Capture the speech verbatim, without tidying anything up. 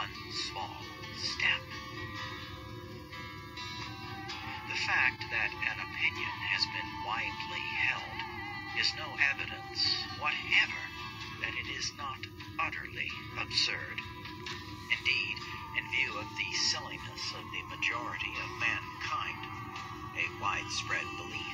one small step. The fact that an opinion has been widely held is no evidence whatever that it is not utterly absurd. Indeed, in view of the silliness of the majority of mankind, a widespread belief